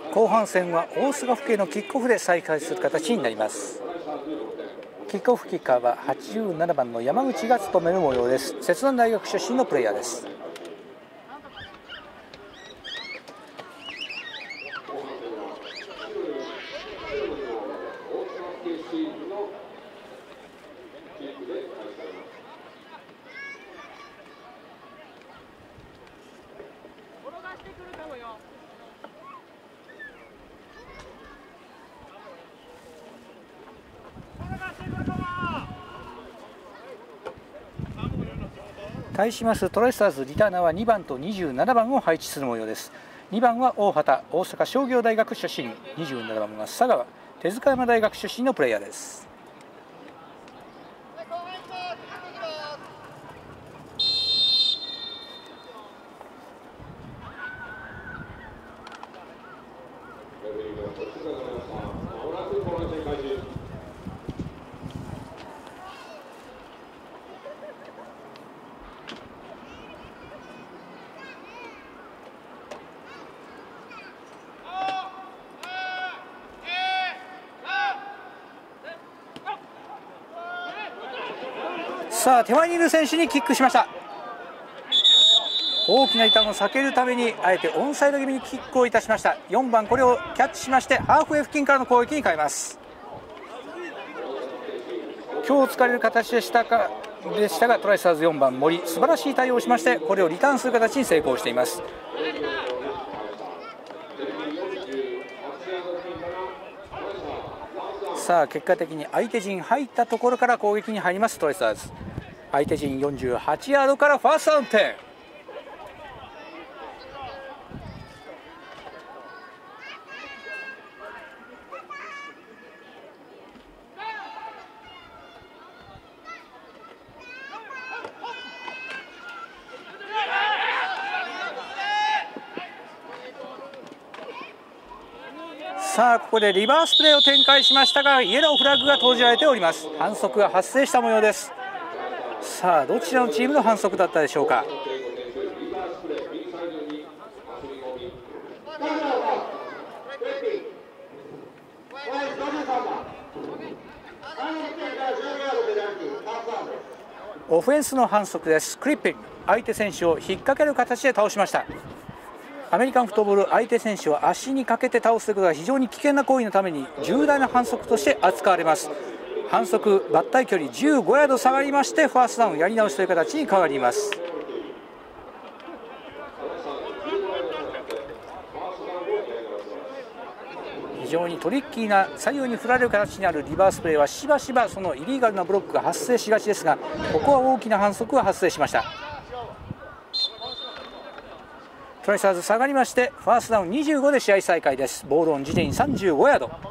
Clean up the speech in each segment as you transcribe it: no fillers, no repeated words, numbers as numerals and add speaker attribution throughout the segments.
Speaker 1: 後半戦は大阪府警のキックオフで再開する形になります。キックオフキッカーは87番の山口が務める模様です。摂南大学出身のプレイヤーです。対しますトライスターズリターナーは2番と27番を配置する模様です。2番は大畑、大阪商業大学出身、27番は佐川、手塚山大学出身のプレイヤーです。さあ手前にいる選手にキックしました。大きな板を避けるためにあえてオンサイド気味にキックをいたしました。4番これをキャッチしましてハーフウェイ付近からの攻撃に変えます。今日疲れる形でしたがトライスターズ4番森素晴らしい対応をしましてこれをリターンする形に成功しています。さあ結果的に相手陣入ったところから攻撃に入りますトライスターズ。相手陣48ヤードからファーストダウン点。さあここでリバースプレーを展開しましたがイエローフラッグが投じられております。反則が発生した模様です。さあどちらのチームの反則だったでしょうか。オフェンスの反則です。クリッピング、相手選手を引っ掛ける形で倒しました。アメリカンフットボール、相手選手を足にかけて倒すことが非常に危険な行為のために重大な反則として扱われます。反則、抜体距離15ヤード下がりましてファーストダウンやり直しという形に変わります。非常にトリッキーな左右に振られる形にあるリバースプレーはしばしばそのイリーガルなブロックが発生しがちですがここは大きな反則が発生しました。トライスターズ下がりましてファーストダウン25で試合再開です。ボールオン自陣35ヤード。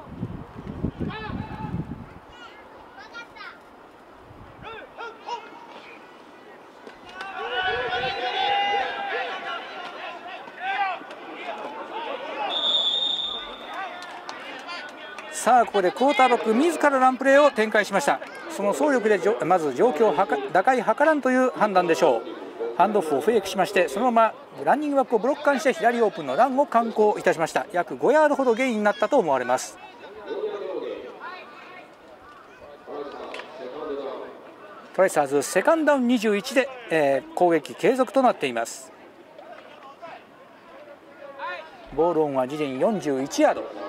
Speaker 1: さあここでクォーターバック自らランプレーを展開しました。その走力でまず状況を打開図らんという判断でしょう。ハンドオフをフェイクしましてそのままランニングバックをブロッカーにして左オープンのランを敢行いたしました。約5ヤードほどゲインになったと思われます。トライスターズセカンドダウン21で、攻撃継続となっています。ボールオンは自陣41ヤード。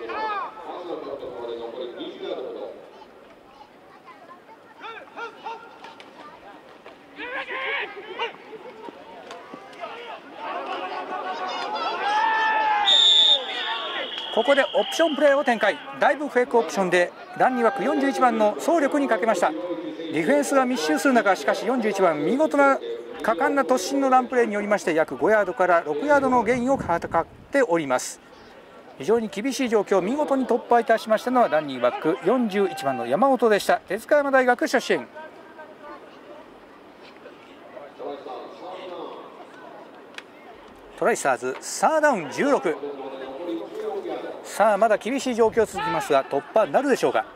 Speaker 1: ここでオプションプレーを展開。ダイブフェイクオプションでランニングバック41番の走力にかけました。ディフェンスが密集する中しかし41番見事な果敢な突進のランプレーによりまして約5ヤードから6ヤードのゲインをかかっております。非常に厳しい状況を見事に突破いたしましたのはランニングバック41番の山本でした。手塚山大学出身。トライスターズサーダウン16。さあまだ厳しい状況続きますが突破なるでしょうか。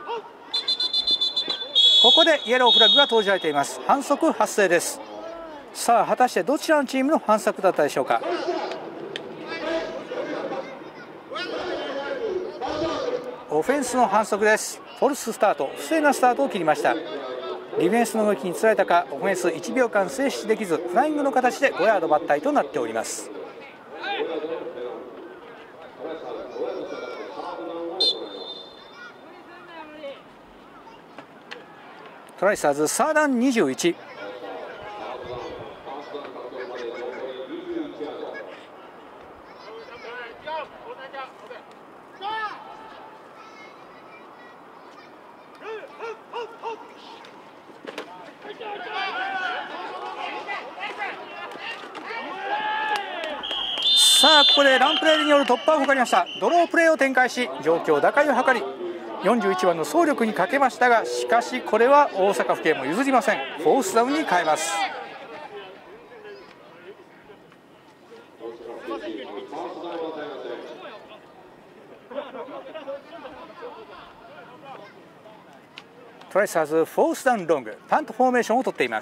Speaker 1: ここでイエローフラッグが投じられています。反則発生です。 さあ果たしてどちらのチームの反則だったでしょうか。オフェンスの反則です。フォルススタート、不正なスタートを切りました。ディフェンスの動きにつられたか、オフェンス1秒間静止できず、フライングの形で5ヤード抜体となっております。トライスターズサーダン21。さあここでランプレーによる突破を図りました。ドロープレーを展開し状況打開を図り41番の走力にかけましたが、しかしこれは大阪府警も譲りません。フォースダウンに変えます。トライスターズフォースダウンロングパントフォーメーションを取っています。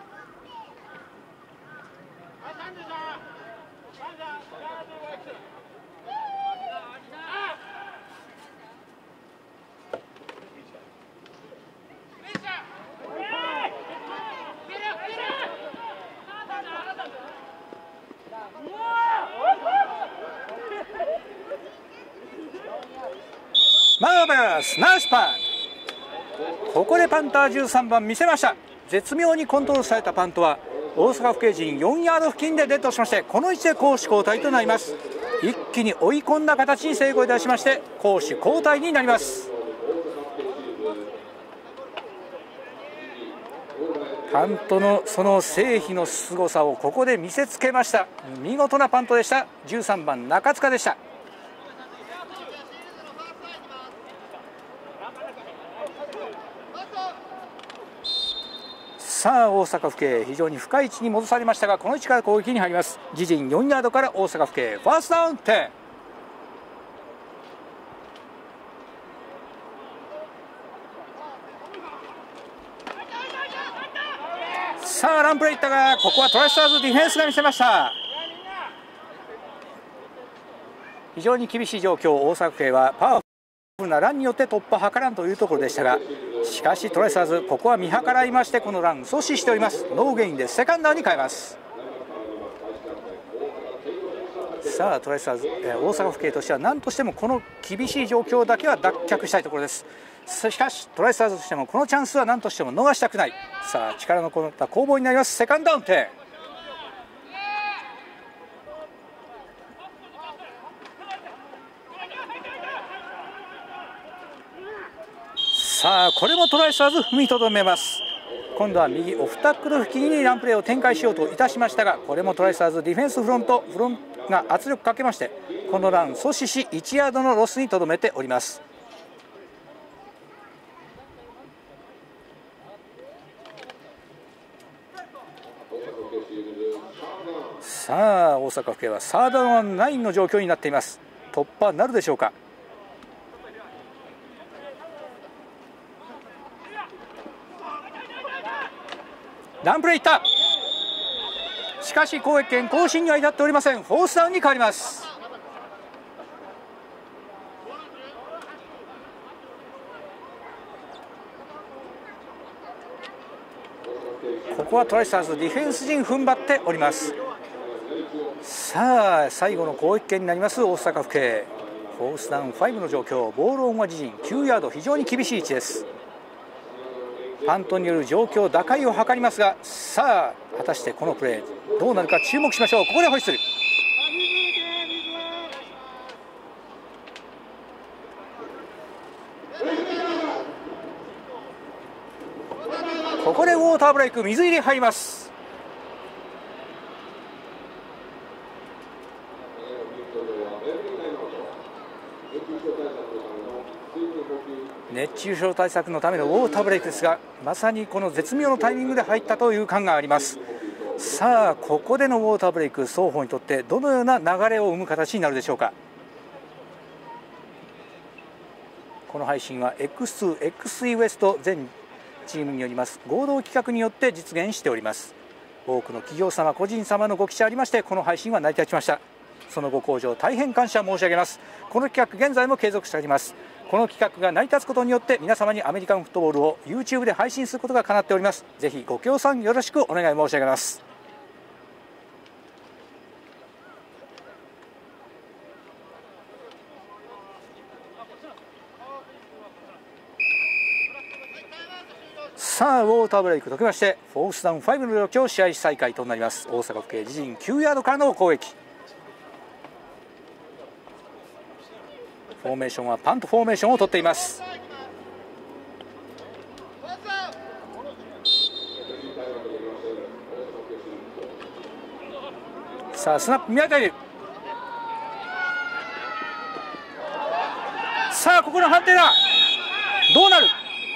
Speaker 1: マーベラスナイスパント。ここでパンター13番見せました。絶妙にコントロールされたパントは大阪府警陣4ヤード付近でデッドしまして、この位置で攻守交代となります。一気に追い込んだ形に成功いたしまして攻守交代になります。パントのその成否の凄さをここで見せつけました。見事なパントでした。13番中塚でした。さあ大阪府警非常に深い位置に戻されましたが、この位置から攻撃に入ります。自陣4ヤードから大阪府警ファーストダウン10。さあランプレーいったが、ここはトライスターズディフェンスが見せました。非常に厳しい状況。大阪府警はパワフルなランによって突破を図らんというところでしたが、しかしトライスターズここは見計らいましてこのラン阻止しております。ノーゲインでセカンダーに変えます。さあトライスターズ、大阪府警としては何としてもこの厳しい状況だけは脱却したいところです。しかしトライスターズとしてもこのチャンスは何としても逃したくない。さあ力のこもった攻防になります。セカンドダウン10。さあこれもトライスターズ踏みとどめます。今度は右オフタックル付近にランプレーを展開しようといたしましたが、これもトライスターズディフェンスフロントが圧力かけましてこのラン阻止し1ヤードのロスにとどめております。さあ大阪府警はサードワン9の状況になっています。突破なるでしょうか。ランプレーいった。しかし攻撃権更新には至っておりません。フォースダウンに変わります。ここはトライスターズディフェンス陣踏ん張っております。さあ最後の攻撃権になります大阪府警。フォースダウン5の状況。ボールオンは自陣9ヤード、非常に厳しい位置です。パントによる状況打開を図りますが、さあ果たしてこのプレーどうなるか注目しましょう。ここでホイッスル。ここでウォーターブレイク、水入れ入ります。熱中症対策のためのウォーターブレイクですが、まさにこの絶妙のタイミングで入ったという感があります。さあここでのウォーターブレイク、双方にとってどのような流れを生む形になるでしょうか。この配信は X2、XE ウエスト全チームによります合同企画によって実現しております。 多くの企業様個人様のご記者ありましてこの配信は成り立ちました。そのご向上大変感謝申し上げます。この企画現在も継続しております。この企画が成り立つことによって皆様にアメリカンフットボールを YouTube で配信することが叶っております。ぜひご協賛よろしくお願い申し上げます。さあウォーターブレイク解きましてフォースダウン5の状況試合再開となります。大阪府警自陣9ヤードからの攻撃。フォーメーションはパントフォーメーションを取っています。さあスナップ見当たり、さあここの判定だ、どうなる。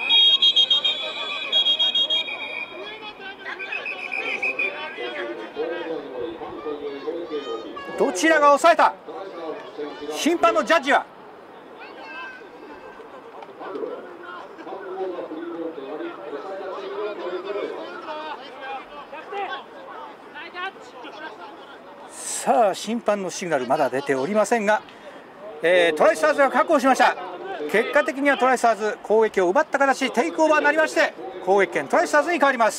Speaker 1: どちらが抑えた。審判のジャッジはさあ審判のシグナルまだ出ておりませんが、トライスターズが確保しました。結果的にはトライスターズ攻撃を奪った形、テイクオーバーになりまして攻撃権トライスターズに変わります。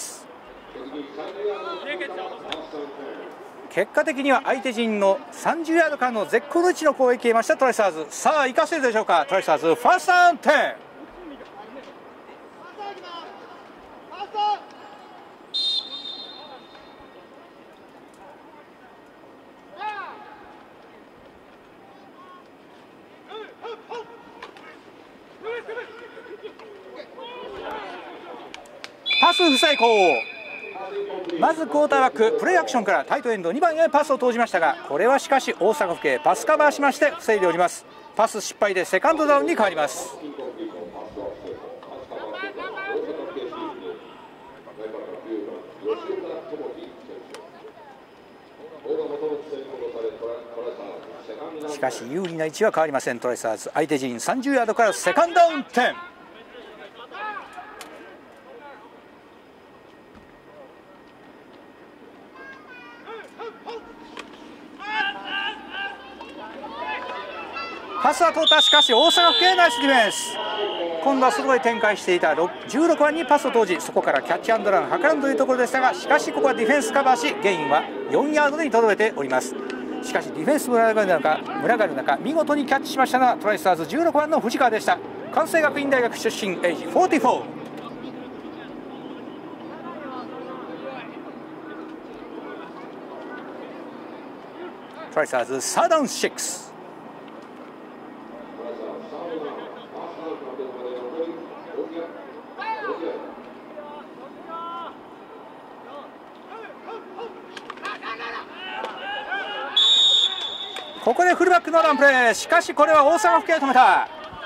Speaker 1: 結果的には相手陣の30ヤードからの絶好の位置の攻撃を得ましたトライスターズ。さあ生かせるでしょうか。トライスターズファーストダウン10。パス不成功。まずクォーターバックプレーアクションからタイトエンド2番へパスを投じましたが、これはしかし大阪府警パスカバーしまして防いでおります。パス失敗でセカンドダウンに変わります。しかし有利な位置は変わりません。トライスターズ相手陣30ヤードからセカンドダウン10。パスは通った。しかし大阪府警ナイスディフェンス。今度はすごい展開していた16番にパスを投じ、そこからキャッチアンドラン図らんというところでしたが、しかしここはディフェンスカバーしゲインは4ヤードにとどめております。しかしディフェンス群がる中見事にキャッチしましたのはトライスターズ16番の藤川でした。関西学院大学出身エイジ44。トライスターズサードダウン6。ここでフルバックのランプレー。しかしこれは大阪府警が止めた。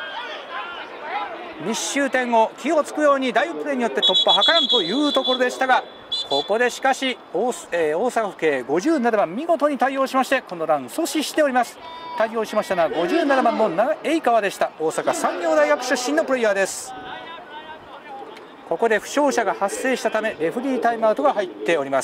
Speaker 1: 密集点を気をつくようにダイブプレーによって突破図らんというところでしたが、ここでしかし大阪府警57番見事に対応しましてこのラン阻止しております。対応しましたのは57番の栄川でした。大阪産業大学出身のプレイヤーです。ここで負傷者が発生したためレフリータイムアウトが入っております。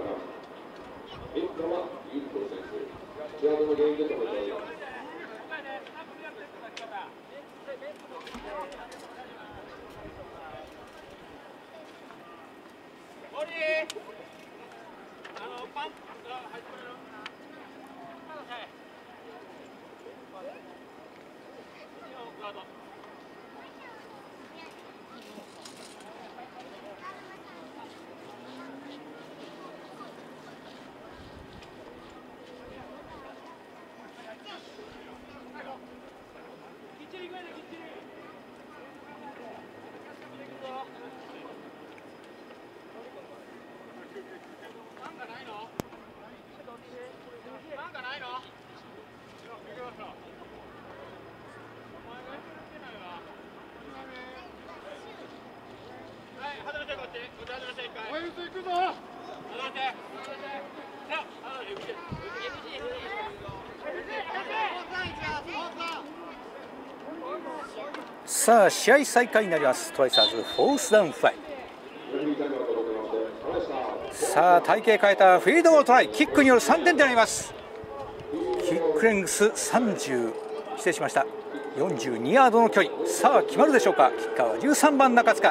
Speaker 1: さあ試合再開になります。トライスターズフォースダウン5。 さあ体型変えたフィールドゴールトライ、キックによる3点となります。キックレングス30、失礼しました、42ヤードの距離。さあ決まるでしょうか。キッカーは13番中塚。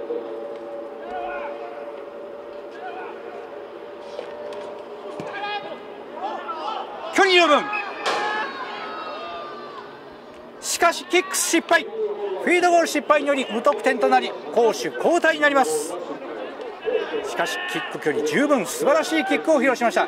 Speaker 1: 距離十分、しかしキックス失敗、フィードゴール失敗により無得点となり攻守交代になります。しかしキック距離十分、素晴らしいキックを披露しました。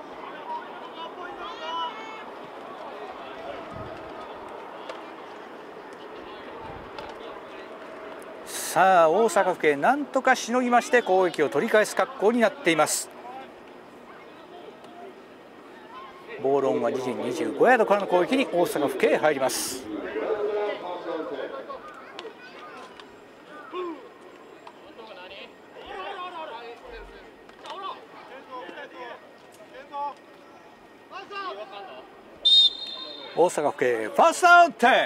Speaker 1: さあ大阪府警なんとかしのぎまして攻撃を取り返す格好になっています。ボールオンは自陣25ヤードからの攻撃に大阪府警入ります。大阪府警ファーストダウン10。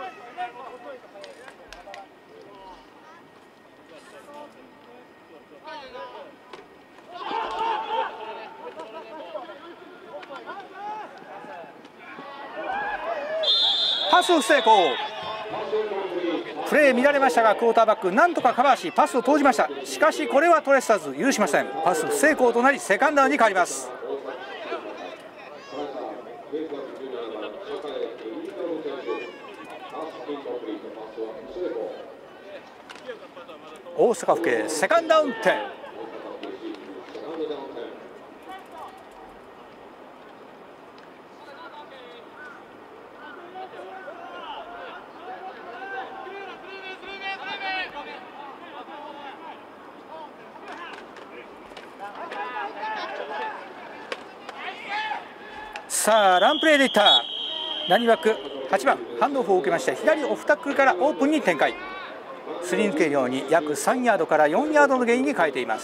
Speaker 1: パス成功。プレー見られましたがクォーターバックなんとかカバーしパスを投じました。しかしこれはトレッサーズ許しません。パス不成功となりセカンドダウンに変わります。大阪府警セカンドダウン10。さあランプレーでいったランニングバック8番ハンドオフを受けまして左オフタックルからオープンに展開。すり抜けるように約3ヤードから4ヤードのゲインに変えています。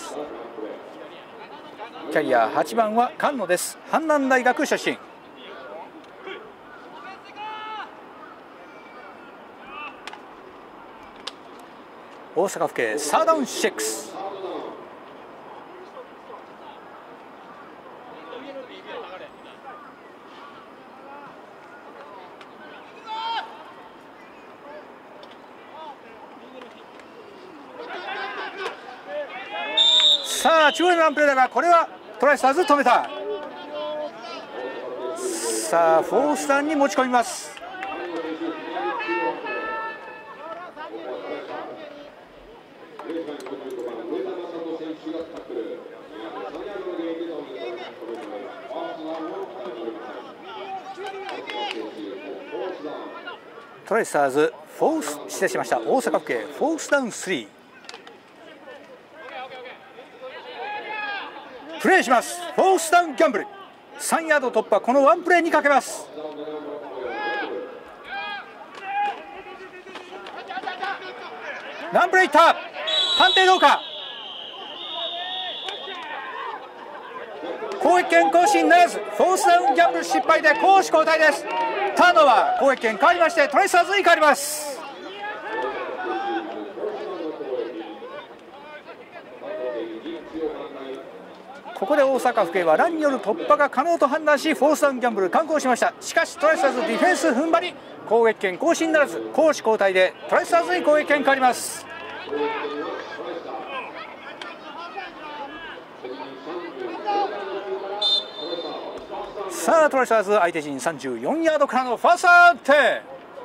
Speaker 1: キャリア8番は菅野です。阪南大学出身。大阪府警サードダウン6。さあ中央のランプレーだがこれはトライスターズ止めた。さあフォースダウンに持ち込みます。トライスターズ失礼しました、大阪府警フォースダウン3。プレーします。フォースダウンギャンブル3ヤード突破、このワンプレーにかけます。ランプレーいった。判定どうか。攻撃権更新ならず、フォースダウンギャンブル失敗で攻守交代です。ターンオーバー、攻撃権変わりましてトライスターズに変わります。ここで大阪府警はランによる突破が可能と判断しフォースダウンギャンブル敢行しました。しかしトライスターズディフェンス踏ん張り攻撃権更新ならず、攻守交代でトライスターズに攻撃権変わります。さあトライスターズ相手陣34ヤードからのファーストダウン10。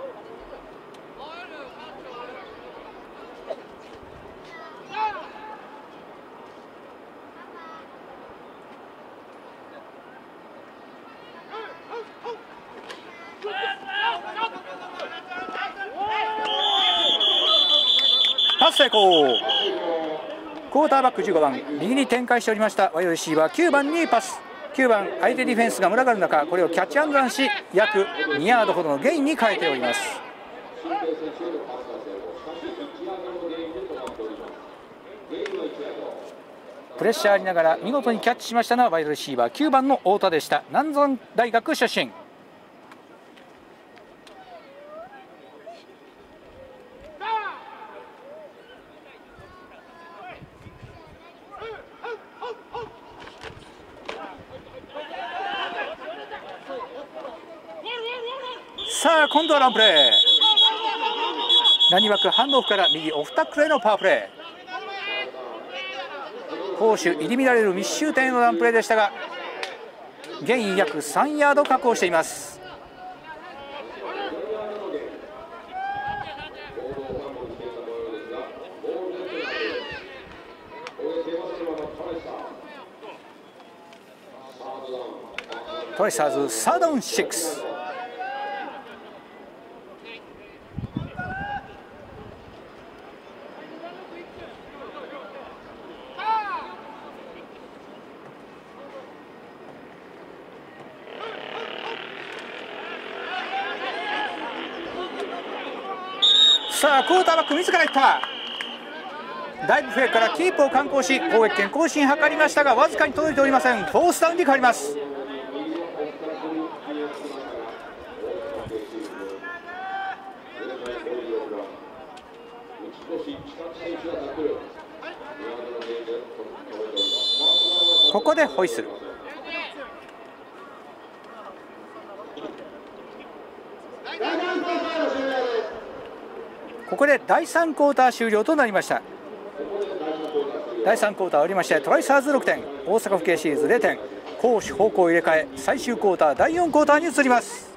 Speaker 1: パス成功。クォーターバック15番右に展開しておりましたワイドレシーバー9番にパス。9番相手ディフェンスが群がる中これをキャッチアンドランし約2ヤードほどのゲインに変えております。プレッシャーありながら見事にキャッチしましたのはワイドレシーバー9番の太田でした。南山大学出身。 さあ今度はランプレー。何枠ハンドオフから右オフタックルへのパワープレー。攻守入り乱れる密集点へのランプレーでしたが、ゲイン約3ヤード確保しています。トライサーズサードダウン6。さあクォーターバック自らいった。ダイブフェイからキープを敢行し攻撃権更新図りましたが、わずかに届いておりません。フォースダウンに変わります。ここでホイッスル。ここで第3クォーター終了となりました。第3クォーター終わりまして、トライサーズ6点、大阪府警シリーズ0点、攻守方向入れ替え、最終クォーター第4クォーターに移ります。